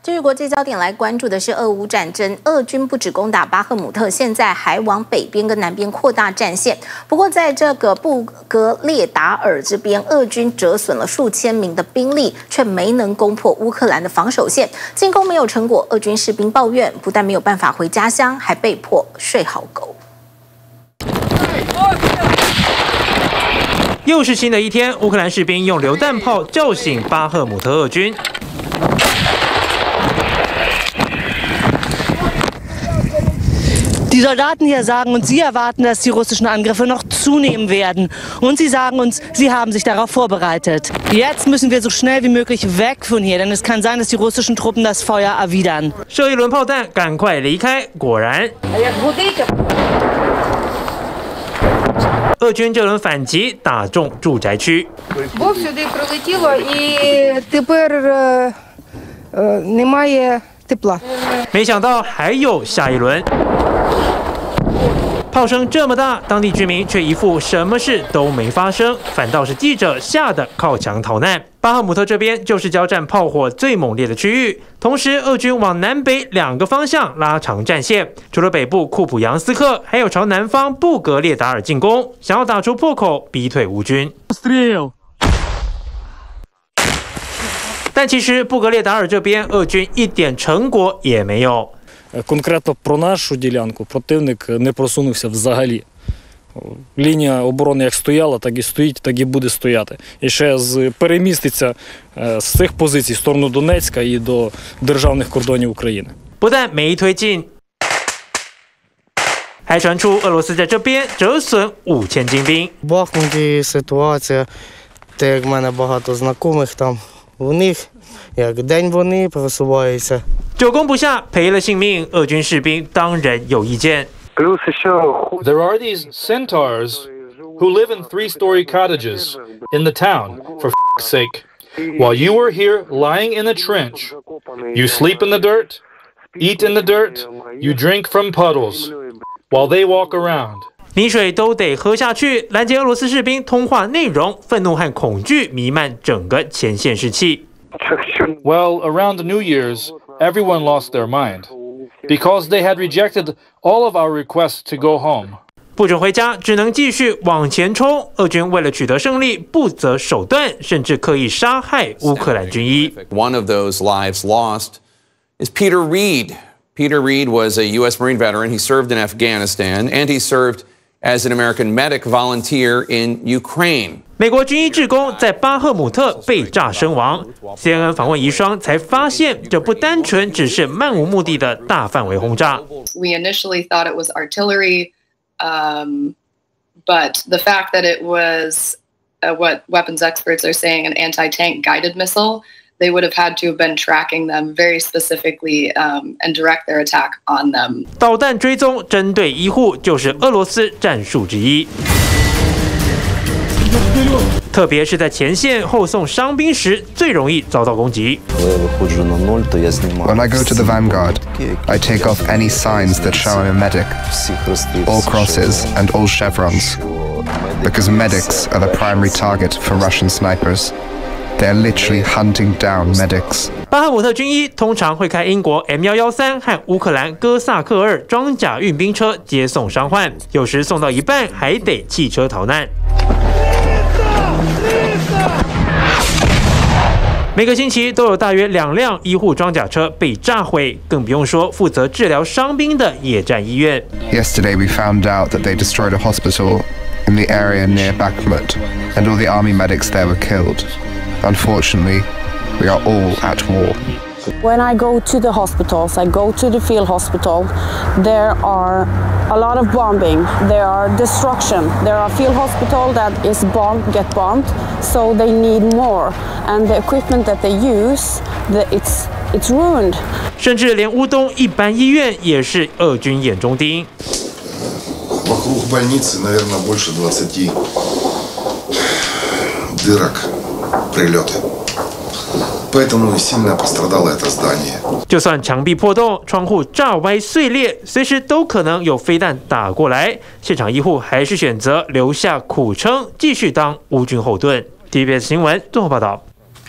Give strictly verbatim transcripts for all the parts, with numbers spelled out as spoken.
至于国际焦点来关注的是俄乌战争，俄军不止攻打巴赫姆特，现在还往北边跟南边扩大战线。不过，在这个布格列达尔这边，俄军折损了数千名的兵力，却没能攻破乌克兰的防守线，进攻没有成果。俄军士兵抱怨，不但没有办法回家乡，还被迫睡好狗。 又是新的一天，乌克兰士兵用榴弹炮叫醒巴赫姆特俄军。 Die Soldaten hier sagen uns, sie erwarten, dass die russischen Angriffe noch zunehmen werden. Und sie sagen uns, sie haben sich darauf vorbereitet. Jetzt müssen wir so schnell wie möglich weg von hier, denn es kann sein, dass die russischen Truppen das Feuer erwidern. 射一轮炮弹，赶快离开！果然，俄军这轮反击打中住宅区。 Бо сюди прилетіло і тепер немає тепла. 没想到还有下一轮。 炮声这么大，当地居民却一副什么事都没发生，反倒是记者吓得靠墙逃难。巴赫姆特这边就是交战炮火最猛烈的区域，同时俄军往南北两个方向拉长战线，除了北部库普扬斯克，还有朝南方布格列达尔进攻，想要打出破口，逼退乌军。但其实布格列达尔这边，俄军一点成果也没有。 Конкретно про нашу ділянку противник не просунувся взагалі. Лінія оборони як стояла, так і стоїть, так і буде стояти. І ще з, переміститься з цих позицій в сторону Донецька і до державних кордонів України. 不但没推进，还传出俄罗斯在这边折损五千精兵。 В Бахмуті ситуація, те як в мене багато знайомих там, у них як день вони просуваються. 久攻不下，赔了性命，俄军士兵当然有意见。 There are these centaurs who live in three-story cottages in the town, for f***'s sake. While you are here lying in a trench, you sleep in the dirt, eat in the dirt, you drink from puddles, while they walk around. 泥水都得喝下去，拦截俄罗斯士兵通话内容，愤怒和恐惧弥漫整个前线士气。 Well, around New Year's, everyone lost their mind because they had rejected all of our requests to go home. 不准回家，只能继续往前冲。俄军为了取得胜利，不择手段，甚至刻意杀害乌克兰军医。 One of those lives lost is Peter Reed. Peter Reed was a U S Marine veteran. He served in Afghanistan, and he served as an American medic volunteer in Ukraine. 美国军医志工在巴赫姆特被炸身亡。C N N 访问遗孀才发现，这不单纯只是漫无目的的大范围轰炸。 We initially thought it was artillery, um, but the fact that it was uh, what weapons experts are saying an anti-tank guided missile, they would have had to have been tracking them very specifically um, and direct their attack on them. 导弹追踪针对医护就是俄罗斯战术之一。 特别是在前线后送伤兵时，最容易遭到攻击。 When I go to the vanguard, I take off any signs that show I'm a medic, all crosses and all chevrons, because medics are the primary target for Russian snipers. They are literally hunting down medics. 巴赫姆特军医通常会开英国 M 一一三和乌克兰哥萨克二装甲运兵车接送伤患，有时送到一半还得弃车逃难。 每个星期都有大约两辆医护装甲车被炸毁，更不用说负责治疗伤兵的野战医院。 Yesterday we found out that they destroyed a hospital in the area near Bakhmut, and all the army medics there were killed. Unfortunately, we are all at war. When I go to the hospitals, I go to the field hospital, there are a lot of bombing, there are destruction. There are field hospital that is bombed, get bombed, so they need more. And the equipment that they use, the, it's, it's ruined. 甚至连乌东一般医院也是俄军眼中钉。 Вокруг больницы, наверное, больше двадцати дырок, прилеты. Поэтому сильно пострадало это здание. 就算墙壁破洞、窗户炸歪碎裂，随时都可能有飞弹打过来。现场医护还是选择留下苦撑，继续当乌军后盾。T V B S 新闻综合报道。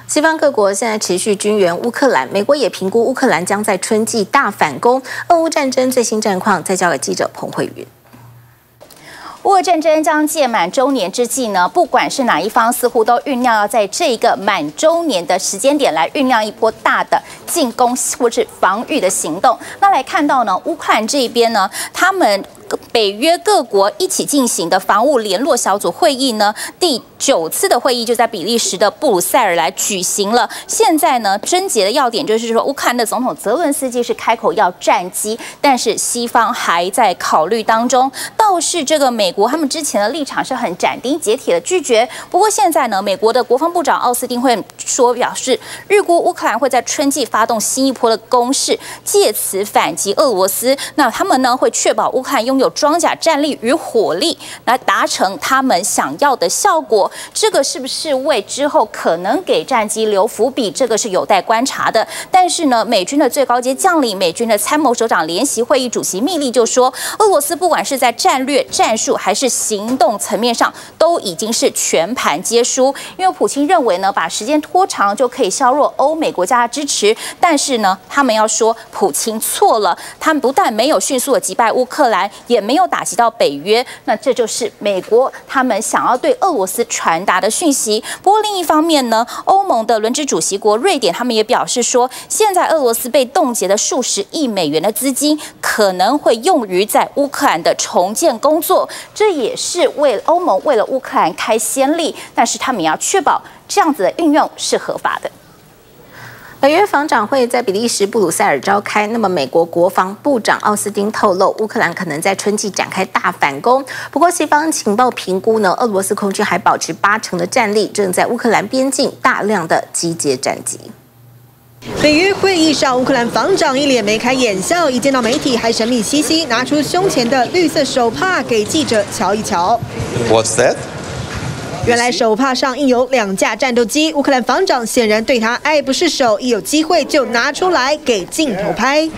西方各国现在持续军援乌克兰，美国也评估乌克兰将在春季大反攻。俄乌战争最新战况，再交给记者彭慧云。 乌俄战争将届满周年之际呢，不管是哪一方，似乎都酝酿要在这个满周年的时间点来酝酿一波大的进攻或是防御的行动。那来看到呢，乌克兰这边呢，他们北约各国一起进行的防务联络小组会议呢，第九次的会议就在比利时的布鲁塞尔来举行了。现在呢，症结的要点就是说，乌克兰的总统泽伦斯基是开口要战机，但是西方还在考虑当中。倒是这个美国他们之前的立场是很斩钉截铁的拒绝。不过现在呢，美国的国防部长奥斯汀会说表示，预估乌克兰会在春季发动新一波的攻势，借此反击俄罗斯。那他们呢会确保乌克兰拥有装甲战力与火力，来达成他们想要的效果。这个是不是为之后可能给战机留伏笔？这个是有待观察的。但是呢，美军的最高阶将领、美军的参谋首长联席会议主席密利就说，俄罗斯不管是在战略、战术还是行动层面上，都已经是全盘皆输。因为普京认为呢，把时间拖长就可以削弱欧美国家的支持。但是呢，他们要说普京错了，他们不但没有迅速的击败乌克兰，也没有打击到北约。那这就是美国他们想要对俄罗斯传达的讯息。不过另一方面呢，欧盟的轮值主席国瑞典他们也表示说，现在俄罗斯被冻结的数十亿美元的资金可能会用于在乌克兰的重建工作，这也是为欧盟为了乌克兰开先例，但是他们也要确保这样子的运用是合法的。 北约防长会在比利时布鲁塞尔召开。那么，美国国防部长奥斯汀透露，乌克兰可能在春季展开大反攻。不过，西方情报评估呢，俄罗斯空军还保持八成的战力，正在乌克兰边境大量的集结战机。 北约会议上，乌克兰防长一脸眉开眼笑，一见到媒体还神秘兮兮拿出胸前的绿色手帕给记者瞧一瞧。 What's that? 原来手帕上印有两架战斗机，乌克兰防长显然对他爱不释手，一有机会就拿出来给镜头拍。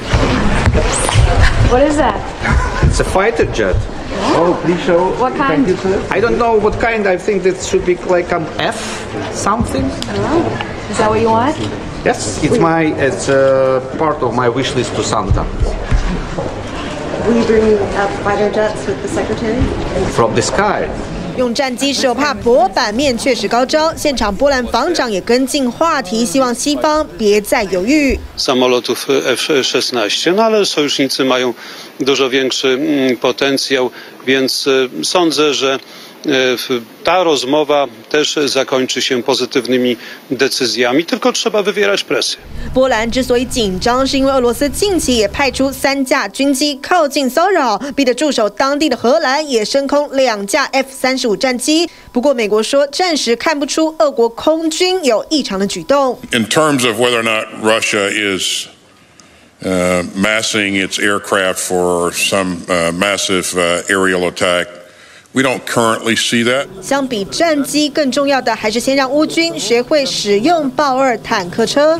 What is that? It's a fighter jet. Oh, please show. What kind? Thank you, sir. I don't know what kind. I think it should be like an F something. Oh, is that what you want? Yes, it's my it's uh, part of my wish list to Santa. Will you bring up fighter jets with the secretary? From the sky. 用战机手帕博版面确实高招，现场波兰防长也跟进话题，希望西方别再犹豫。 Samolotów F szesnaście, no ale sojusznicy mają dużo większy potencjał, więc sądzę, że ta rozmowa też zakończy się pozytywnymi decyzjami, tylko trzeba wywierać presję. 波兰之所以紧张，是因为俄罗斯近期也派出三架军机靠近骚扰，逼得驻守当地的荷兰也升空两架 F 三十五战机。不过美国说暂时看不出俄国空军有异常的举动。 In terms of whether or not Russia is uh, massing its aircraft for some uh, massive uh, aerial attack.We don't currently see that. 相比战机，更重要的还是先让乌军学会使用豹二坦克车。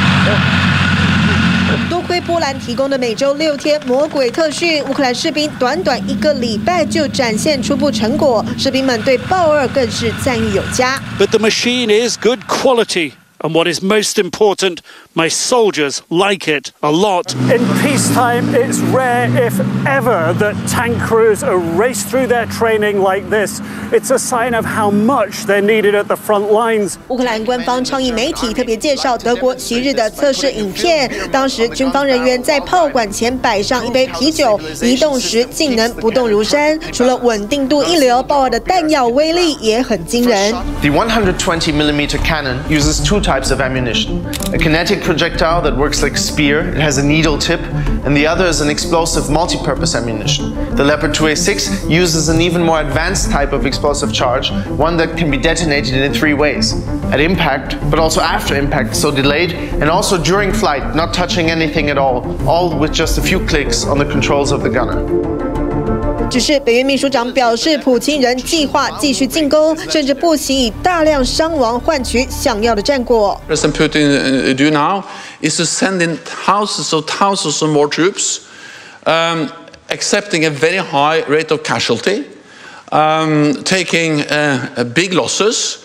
多亏波兰提供的每周六天魔鬼特训，乌克兰士兵短短一个礼拜就展现初步成果，士兵们对豹二更是赞誉有加。 But the machine is good quality. And what is most important, my soldiers like it a lot. In peacetime, it's rare, if ever, that tank crews are raced through their training like this. It's a sign of how much they're needed at the front lines. 乌克兰官方倡议媒体特别介绍德国昔日的测试影片，当时军方人员在炮管前摆上一杯啤酒，移动时竟能不动如山。除了稳定度一流，豹二的弹药威力也很惊人。 The one hundred twenty millimeter cannon uses two types of ammunition. A kinetic projectile that works like a spear, it has a needle tip, and the other is an explosive multi-purpose ammunition. The Leopard two A six uses an even more advanced type of explosive charge, one that can be detonated in three ways. At impact, but also after impact, so delayed, and also during flight, not touching anything at all, all with just a few clicks on the controls of the gunner. 只是北约秘书长表示，普京仍计划继续进攻，甚至不惜以大量伤亡换取想要的战果。 President Putin do now is to send in thousands of thousands of more troops, um, accepting a very high rate of casualty, um, taking uh, big losses.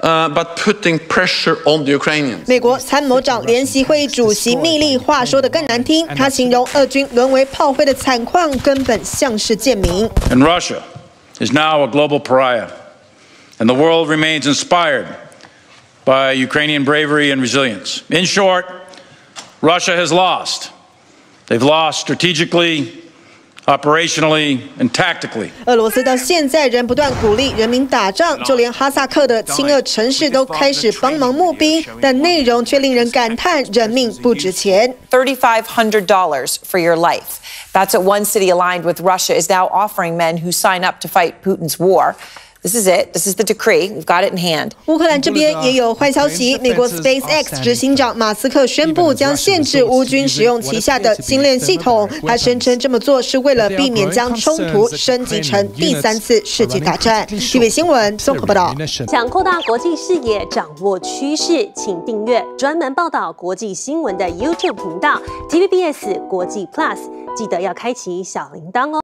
uh, but putting pressure on the Ukrainians. 美国参谋长联席会议主席密利话说得更难听，他形容俄军沦为炮灰的惨况根本像是贱民。 And Russia is now a global pariah, and the world remains inspired by Ukrainian bravery and resilience. In short, Russia has lost. They've lost strategically, operationally, and tactically. 俄罗斯到现在仍不断鼓励人民打仗，就连哈萨克的亲俄城市都开始帮忙募兵，但内容却令人感叹：人命不值钱。 thirty-five hundred dollars for your life. That's what one city aligned with Russia is now offering men who sign up to fight Putin's war. This is it. This is the decree. We've got it in hand. 乌克兰这边也有坏消息，美国 SpaceX 执行长马斯克宣布将限制乌军使用旗下的星链系统。他声称这么做是为了避免将冲突升级成第三次世界大战。T V B 新闻综合报道。 想扩大国际视野，掌握趋势，请订阅专门报道国际新闻的 YouTube 频道 T V B S 国际 Plus， 记得要开启小铃铛哦。